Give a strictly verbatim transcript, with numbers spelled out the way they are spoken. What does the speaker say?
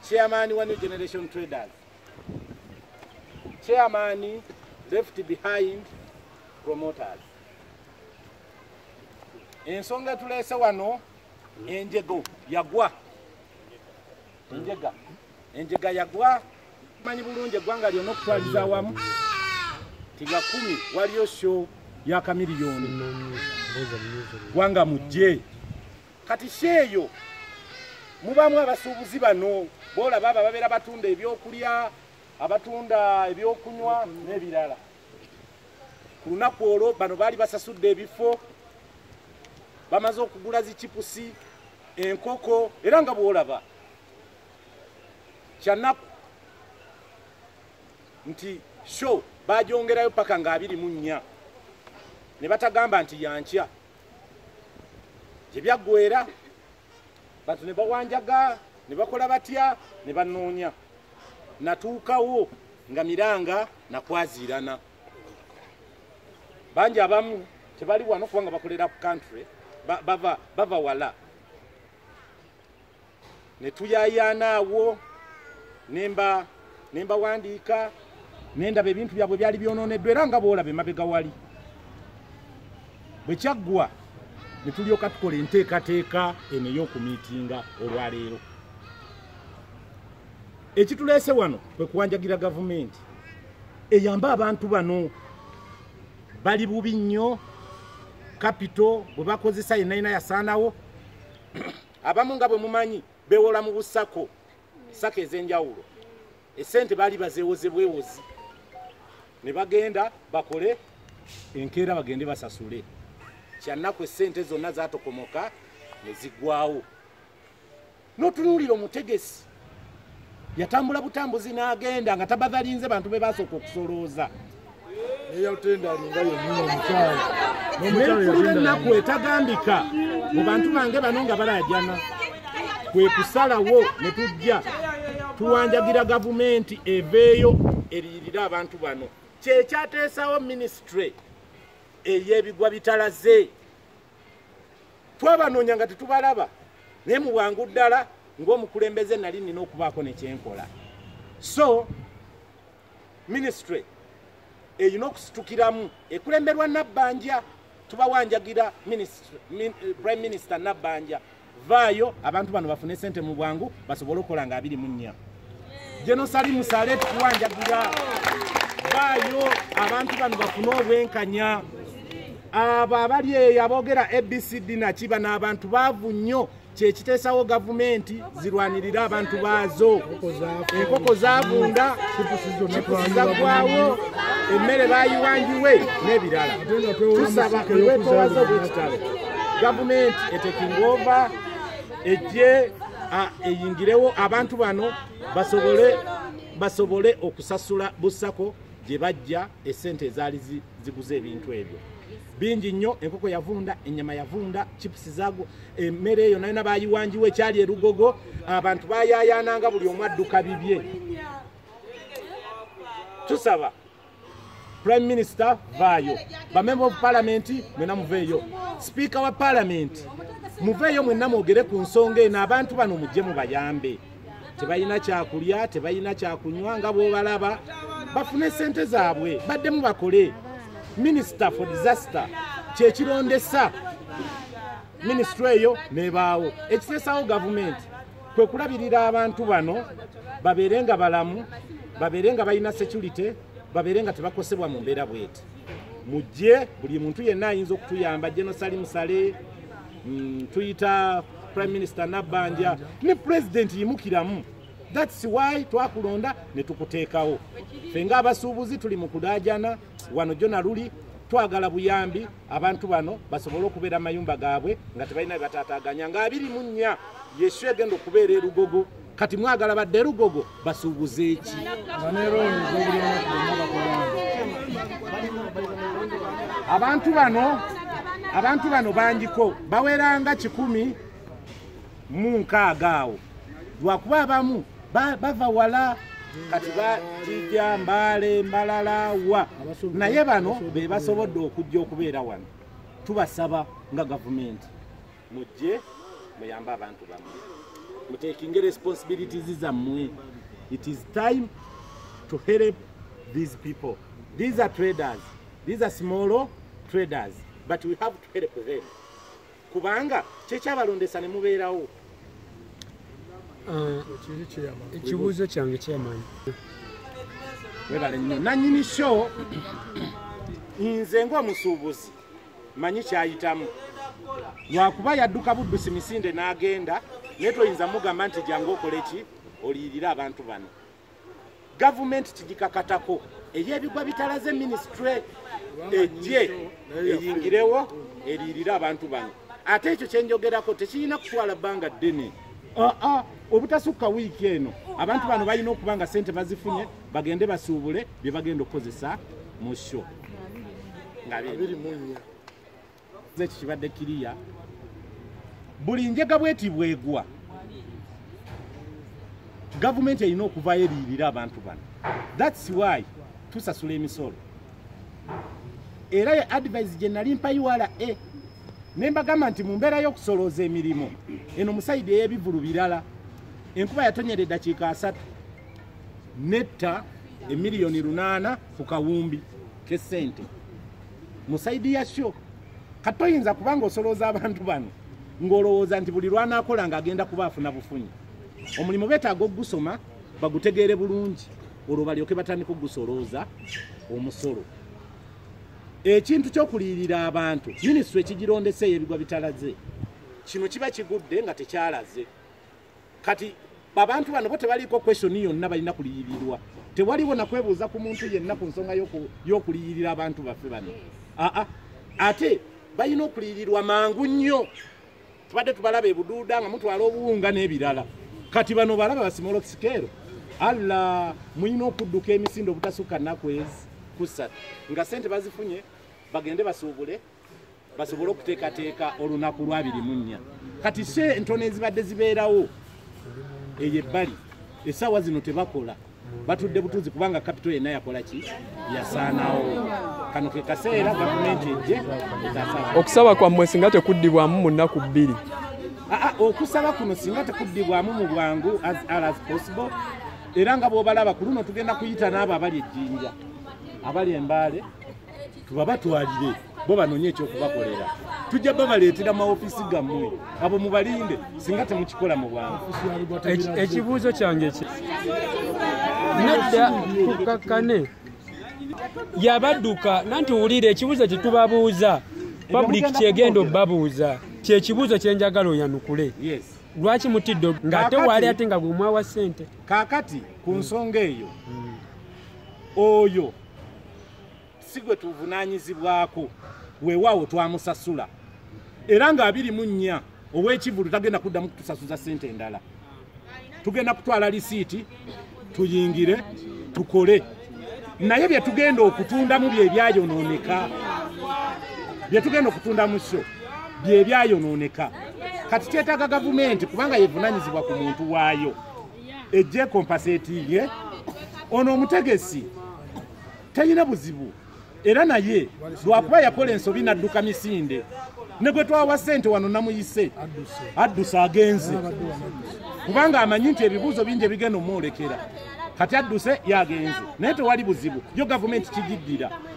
chairman wa New Generation Traders, chairman left behind promoters. Ensonga tulese wano enjego yagwa. Enjega. Enjega yagwa. Manyi bulungi Gwanga lyonna okutwaliza awamu. Tiga kumi waliyo show ya kamiliyoni. Gwanga Mujje. Kati sheeyo mubamu abasuubuzi bano bola baba babera batunda ebyokulya, abatunda ebyokunywa n'ebirala. Ku lunaku olwo bano baali basasudde ebifo, bamaze okugula zichipusi, enkoko, era nga bwolaba kyanaku nti show bajongerayo paka nga abiri mu nnya ne batagamba nti yankya gye byaggwera bantu ne bawanjaga ne bakola batya ne banoonya natuukawo nga miranga nakwazirana banji abamu tebali wano kubanga bakolera ku country bava bava wala ne tuyayanaawo nemba nemba wandiika nenda bebintu byabwe byali byononeddwa era nga boolabe mabega wali bwe kyaggwa ne tulyoka tukola enteekateeka eno ey'okumiitinga olwaleero. Ekituleese wano kwe kuwanjagira gavumenti eyamba abantu bano bali bubi nnyo kapito bwe bakozesa yenna yina yasaanawo abamu nga bwe mumanyi bewola mu busako sako ez'enjawulo esente baali bazeewozebwewozi ne bagenda bakole enkeera bagende basasule kyannaku esente zonna zaatokomoka ne ziggwawo. N'otunuulira Omutegezi yatambula butambuzi n'agenda nga tabazalinze bantu be basooka okusolooza n'ennaku etagambika mu bantu bange bano nga balajana kwe kusalawo ne tujja tuwanjagira gavumenti eveeyo eriyirira abantu bano. Kyekyateesawo ministry ey'ebigwa bitalaze twabanoonya nga tetubalaba naye mu bwangu ddala ng'omukulembeze nali nina okubaako ne kyenkola. So ministry eyina okusitukiramu ekulemberwa Nabbanja tubawanjagira Prime Minister Nabbanja vaayo abantu bano bafune sente mu bwangu basobole okukola nga abiri mu nnya. Genosali musale tukuwanjagira vaayo abantu bano bafune obwenkanya. Abo abali eyo aboogera A B C D nakiba n'abantu baavu nnyo kyekiteesawo gavumenti zirwanirira abantu baazo. Enkoko zaavunda zaggwawo emmere bayiwanjiwe n'ebirala. Tusaba olw'etoowaza obw'ekitalo gavumenti etekingova ejje eyingirewo abantu bano basobole basobole okusasula busako gye bajja essente ezaali ziguze ebintu ebyo bingi nnyo. Enkoko yavunda, ennyama yavunda, chipusi zago, emmere eyo nayo bayiwanjiwe ekyali erugogo abantu bayayaananga buli omu adduka bibye. Tusaba Prime Minister vaayo, bamember of Parliament mwena muveeyo, Speaker wa Parliament muveeyo mwenna mwogere ku nsonga eno abantu bano mujje mubayambe. Tebalina kyakulya, tebalina kyakunywa nga bw'obalaba bafune sente zaabwe baddemu bakole. Minister for Disaster kyekirondesa ministry eyo nebaawo. Ekiteesawo gavumenti kwe kulabirira abantu bano babeere nga balamu, babeere nga balina security, babeere nga tebakosebwa mu mbeera bweti. Mujje buli muntu yenna ayinza okutuyamba. Genosali musale mm, tuyita Prime Minister Nabbanja ne President yimukiramu. That's why twakulonda ne tukuteekawo. Ffe nga abasuubuzi tuli mu kudaajana wano jona luli twagala buyambi abantu bano basobole okubeera mayumba gaabwe nga tebalina bataataaganya nga abiri mu nnya Yesu egenda okubeera erugogo. Kati mwagala badde erugogo basuubuze eki? Abantu bano abantu bano banjiko baweranga kikumi mu nkaaga awo lwakuba abamu bava wala kati batijja Mbale Mbalala wa naye bano be basobodde okujja okubeera wano. Tubasaba nga gavumenti mujje muyamba abantu bamwe. mutekinge responsibilities zammwe. It is time to help these people. These are traders. These are small traders, but we have to help them. Kubanga kyeky'abalondesa ne mubeerawo. Ekibuuzo kyange kyemanyi. Webale nnyo. Nannyini show nze ng'omusuubuzi manyi kyayitamu. Lwakuba yadduka buddusi misinde n'agenda naye toyinza mugamba nti jangu okole ki oliyirira abantu bano. Gavumenti kigikakatako ey'ebigwa bitalaze ministry ejje eyingirewo eriyirira abantu bano. Ate ekyo kyenjogerako tekirina kutwala bbanga ddene. Aa obutasukka wiiki eno abantu bano balina okuba nga sente bazifunye bagende basuubule bye bagenda okukozesa mu sho nga biri munya zeki kibadde kiriya buli njega bweti bwegwa gavumenti erina okuvaayo eriyirira abantu bano. That's why tusasula emisolo era ye advice gye nali mpa U R A nembagamba nti mu mbeera y'okusolooza emirimu eno musayidi ey'ebivulu birala enkuba yatonyera eddakiika asatu netta emiliyoni lunaana ku kawumbi k'essente musayidi yasyo kati toyinza kubanga osolooza abantu bano ng'olowooza nti buli lwanaakola ng'agenda kuba afuna bufunyi. Omulimu beetaaga ogusoma bagutegeere bulungi olwo balyoke batandika ogusolooza omusolo. Ekintu ky'okuliyirira abantu minisitule ekigirondesa ey'ebigwa bitalaze kino kiba kigudde nga tekyalaze. Kati abantu bano bo tebaliiko question yonna balina kuliyirirwa. Tewaliwo nakwebuuza ku muntu yenna ku nsonga y'okuliyirira abantu baffe bano. Aa ate balina okuliyirirwa mangu nnyo. Tubadde tubalaba ebuduuda nga mutwala obuwunga n'ebirala. Kati bano balaba basimolo kisikeero alla muyina okudduka emisinde obutasukka nnaku ezi kusatu nga sente bazifunye bagende basuubule basobole okuteekateeka olunaku lwabiri mu nnya. Kati she entono ezibadde zibeerawo eyo ebbali essaawa zino tebakola batudde butuzi kubanga kapito yenna yakola ki yasaanawo. Kano ke kaseera gavumenti ejje etasaba. Okusaba kwammwe singa tekuddibwamu mu nnaku bbiri. Aa okusaba kuno singa tekuddibwamu mu bwangu as, as possible. Era nga bw'obalaba ku luno tugenda kuyita n'abo abali ejjinja abali embaale tubabatwalire bo banoonye ekyokubakolera. Tujja babaleetera maofisi gammwe abo mubalinde singa temukikola mu bwangu. Ekibuuzo kyange ki nedda tukakkane yabadduka nanti wulire ekibuuzo kyetubabuuza public kyegenda obbabuuza kyekibuuzo kyenjagala oyanukule. Yes. Lwaki mutidde ng'ate waali ate nga bwe mwawa ssente? Kaakati ku nsonga eyo oyo si gwe tuvunaanyizibwako weewaawo twamusasula era nga abiri mu nnya ow'ekivulu tagenda kuddamu kutusasuza ssente endala. Tugenda kutwala lisiiti tuyingire tukole naye bye tugenda okutundamu bye byayonooneka bye tugenda okutunda mu sho bye byayonooneka. Kati kyetaaga gavumenti kubanga yevunaanyizibwa ku muntu waayo ejje kompaseetinge ono Omutegezi talina buzibu era naye lwakuba yakola ensobi n'adduka misinde ne gwe twawa ssente wano namuyise adduse agenze kubanga amanyi nti ebibuuzo bingi ebigenda omwolekera. Kati adduse yagenze naye tewali buzibu yo gavumenti kigiddira